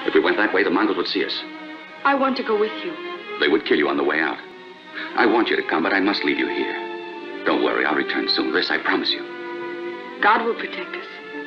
If we went that way, the Mongols would see us. I want to go with you. They would kill you on the way out. I want you to come, but I must leave you here. Don't worry, I'll return soon. This I promise you. God will protect us.